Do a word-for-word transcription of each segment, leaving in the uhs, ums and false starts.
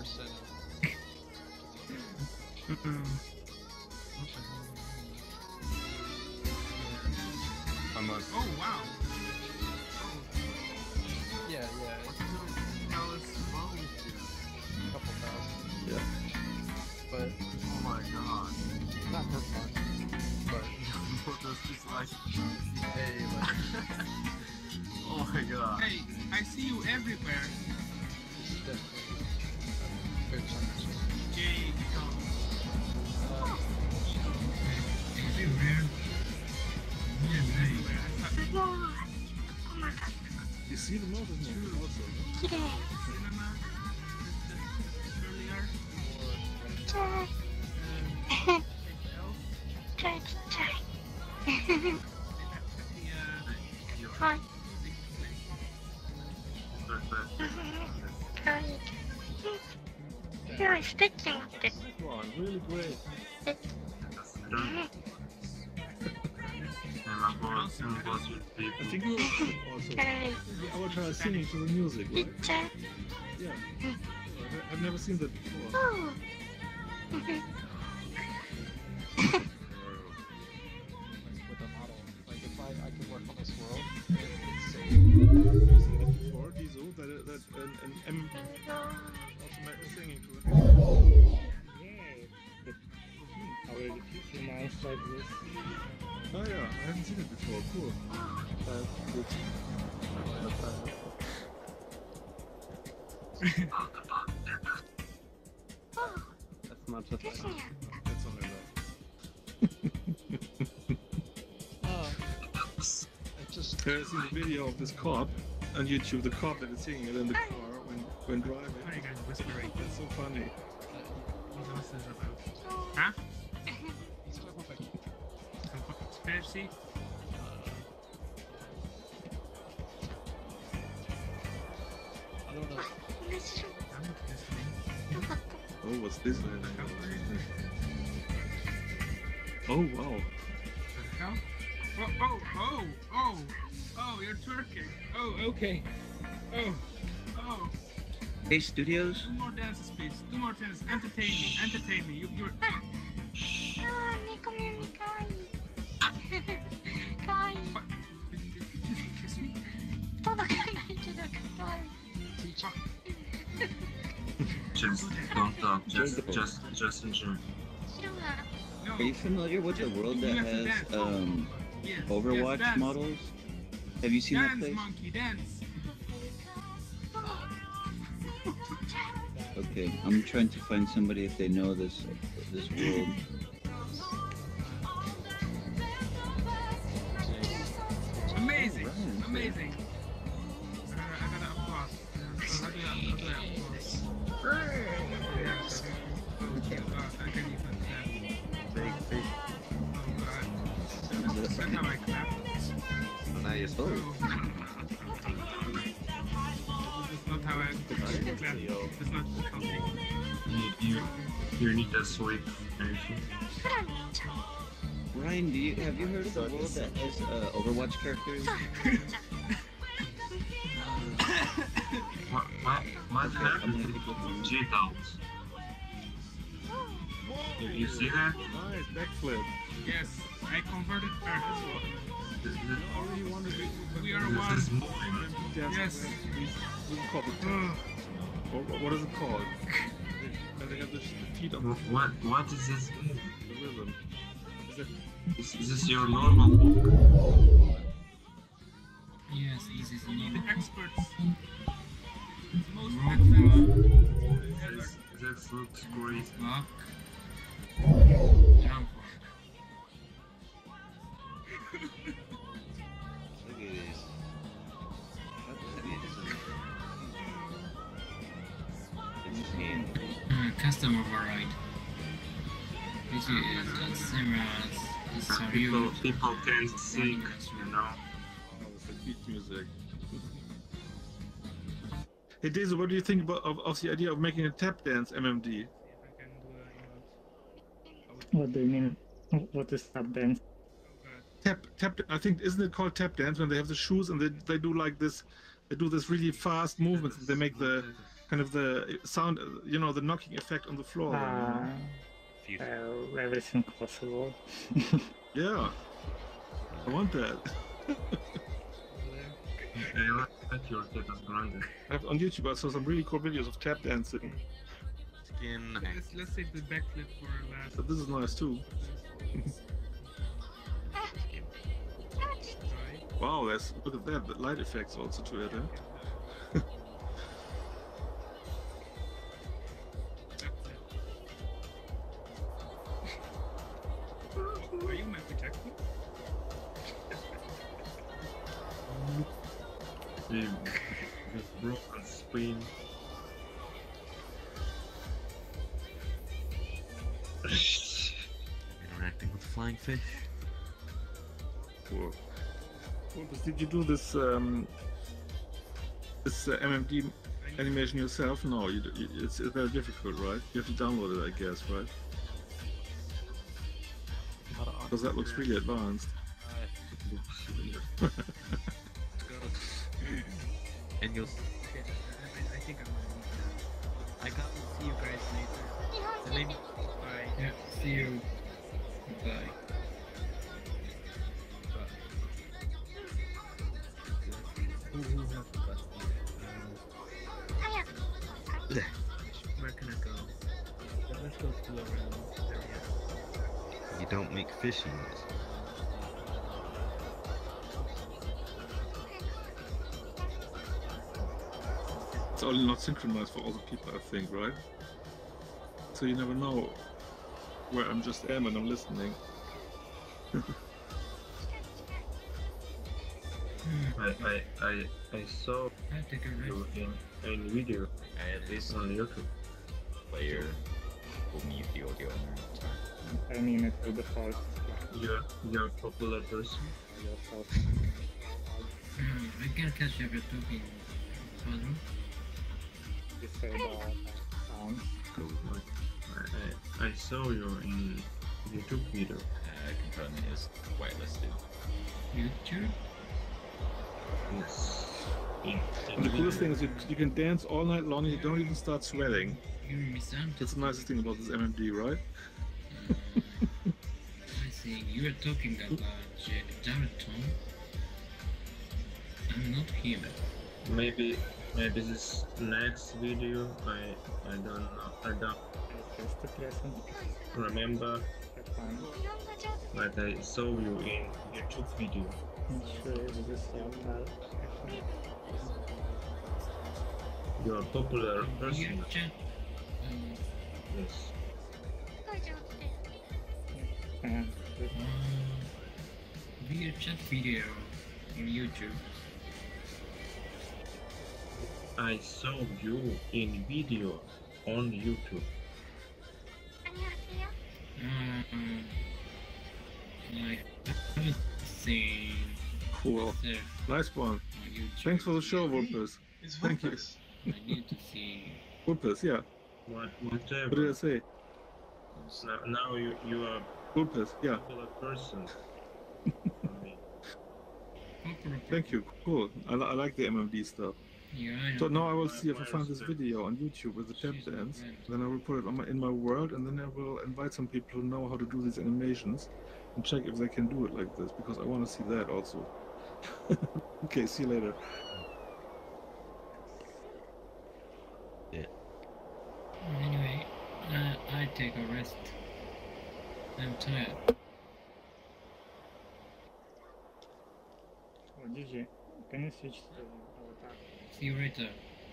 How much? Oh wow! Yeah, yeah. That was wrong. A couple thousand. Yeah. But Oh my god. not per month. But What does this like? hey, like Oh my god. Hey, I see you everywhere. this is definitely a good chance. Jay, come. Uh, Everywhere. Everywhere. You see the mountain movie also. Cinema. Earlier. Yeah, stitching it. One, really great. I think you also. Okay. I will try singing to the music, right? Picture. Yeah. I've- I've never seen that before. Oh. with a model, like if I, I could work on this world and it's safe. Have you seen that before, Diesel? That, that an, an M automatic singing to it. How will the future minds like this? Oh yeah, I haven't seen it before. Cool. That's good. That's much of This it. one. That's only that. Uh, I just Have you seen the video of this cop on YouTube? The cop that is singing it in the car when when driving. Why are you guys whispering? That's so funny. What else is about? Huh? he's talking about like Conspiracy? I don't know. I'm not listening. Oh, what's this? Oh wow. The hell? Oh, oh, oh, oh, oh, you're twerking. Oh, okay. Oh, oh. Hey Studios? Two more dances, please. Two more dances. Entertain me, entertain me. You, you're. あー、猫耳かわいい。かわいい。 What? Did, did, did you kiss me? 届かないけどかわいい。 Just don't talk, just, just, just enjoy. 白が No. Are you familiar with the Just- world you that have to has dance. um, Yes, Overwatch yes, dance. models? Have you seen that Dance, place? monkey, dance. Okay, I'm trying to find somebody if they know this this world. Amazing, Right. amazing. I gotta, I gotta applause. Uh, how do you- how do I applause? Yes. Oh, God, I can even clap. Big, big. Oh, God. That's how I clap. Nice. Oh. This is not how I clap. It's not counting. You, you, you need a sweep. Anything. Ryan, do you have you heard of the world that has uh, Overwatch characters? What, what, what I'm happened gonna go from- to G-Downs? You, you see that? Nice backflip. Yes, I converted Earth. This, this, Already wanted to We are this is one. moving. Yes. We call it. What, what- what is it called? And they have the sh- feet on the, What, what is this? the rhythm. Is that Is, is this your normal book? Yes, easy. We need the experts. The most advanced ever. This, this looks great. Fuck. Jump. Look at this. How heavy is it? It's hand. Uh, custom override. Which is uh, Simra's People, people can't sing, you know. oh, it's the beat music? Hey Daisy, what do you think about of, of the idea of making a tap dance M M D? What do you mean? What is tap dance? Tap tap. I think isn't it called tap dance when they have the shoes and they they do like this, they do this really fast movements and they make the kind of the sound, you know, the knocking effect on the floor. then, you know? Uh, Few. well, everything possible. Yeah, I want that. I like your Tetris Grande. I have, on YouTube, I saw some really cool videos of tap dancing. Skin. Let's, let's take the backflip for a last. But this is nice too. Ah, just try. Wow, there's look at that, the light effects also to it. Eh? Are you Michael Jackson? The this broken screen. Interacting with flying fish. Cool. Cool. But did you do this um, this uh, M M D animation yourself? No, you, d- you, it's, it's very difficult, right? You have to download it, I guess, right? Because that looks really advanced. And you'll. Okay, I, I think I'm gonna. I got to see you guys later. 日本 And maybe 人 bye. Yeah, see you. Bye. Who, who has the bus? Um, 早く where can I go? Let's go to around area. You don't make fishing. It's only not synchronized for all the people, I think, right? So you never know where I'm just am and I'm listening. I, I, I, I saw I take a you rest. in, in video At least on YouTube. player will mute the audio every time. I mean, it will default You're, you're a popular person. yourself. Hmm, I can catch every talking. Pardon? Disable sounds. Cool. I, I, I saw you in YouTube video. Uh, component is whitelisted. YouTube? Yes. In, And the coolest thing is you, you can dance all night long and you don't even start sweating. You misunderstood. That's the nicest thing about this M M D, right? Uh, I see. You were talking about J- Jared Tom. I'm not him. Maybe maybe this next video I I don't know I don't I test the present. remember, Have fun. 日本語上手 but I saw you in YouTube video. Not sure if this will help. You're a popular person. Your chat. Um, Yes. すごい上手で And uh, via chat video on YouTube. I saw you in video on YouTube. アニハセヨ Uh, I haven't seen Cool. there Nice one. on YouTube. Thanks for the show, Wumpus. It's Thank you. Wumpus. I need to see. Wumpus, yeah. What What did I whatever. say? Now, now you you are a Wumpus, yeah. popular person. I mean, Popular- Thank you. Cool. I, li- I like the M M D stuff. Yeah, I know. So now I will see if I find this video on YouTube with the tap dance. Then I will put it on my, in my world, and then I will invite some people who know how to do these animations and check if they can do it like this, because I want to see that also. Okay, see you later. Anyway, uh, I take a rest. I'm tired. oh, G G. Can you switch to avatar? See you later.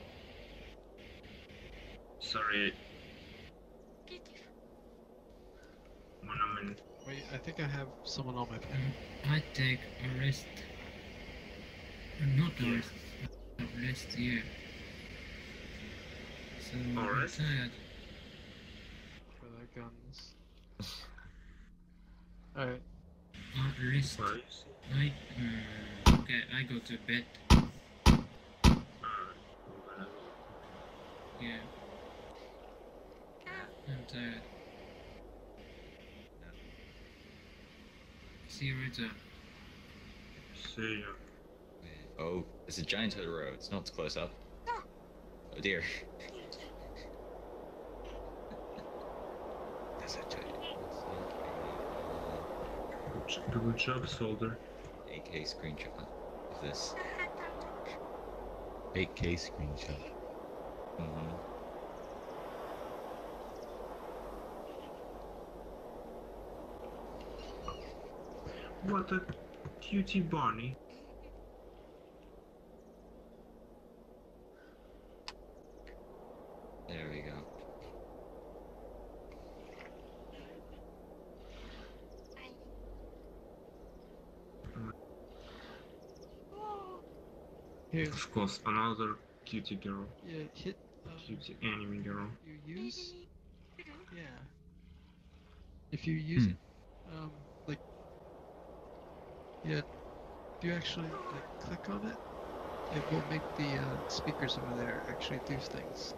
sorry, ビューティフ when I'm in Wait, I think I have someone on my phone. Um, I take a rest. Uh, Not a rest. A rest here. So A I'm rest? tired. For the guns. Alright. A rest. Paris. I mm, okay. I go to bed. Uh, we're gonna Yeah. I'm tired. See you later. see you. Oh, it's a giant Totoro. It's not close up. Oh dear. That's a giant. Good, j- good job, soldier. eight K screenshot of this. eight K screenshot. Mm-hmm. What a cutie Barney. There we go. Here, Of course, another cutie girl. yeah, hit. Um, Cutie anime girl. you use. Yeah. If you use Hmm. it, um, like. Yeah. If you actually like click on it, it will make the uh, speakers over there actually do things.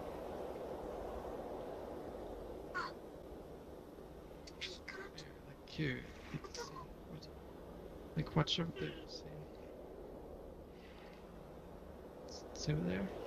Here, like here, you can see. What's it? Like watch over there. See. See over there.